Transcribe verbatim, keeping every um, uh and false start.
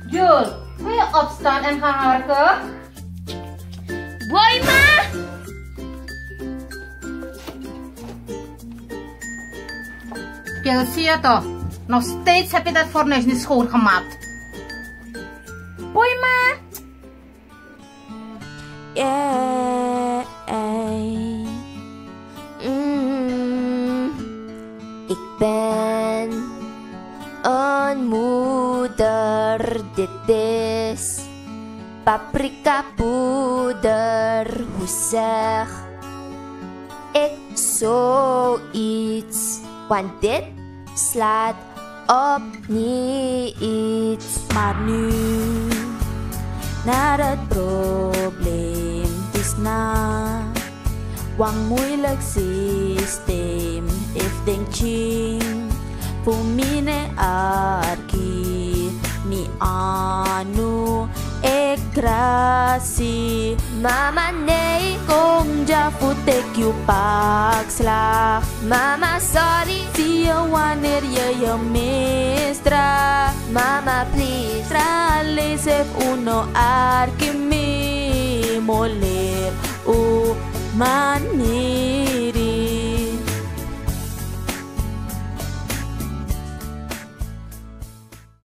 Jul, wil je opstaan en gaan harken? Boy, ma! Kelsey, toch? Nog steeds heb je dat fornuis niet schoongemaakt. Boy, ma! Yeah. Mm. Ik ben een moeder. Dit is paprika poeder. Hoe zeg ik zoiets? Want dit slaat op niets. Maar nu naar het probleem. Het is na wang moeilijk systeem. If ding ching Pumine arki mi anu e grasi. Mama nee kung ja futek yu paksla. Mama sorry zie je wanneer je je mistra. Mama please tra lesef uno arki mi moler u man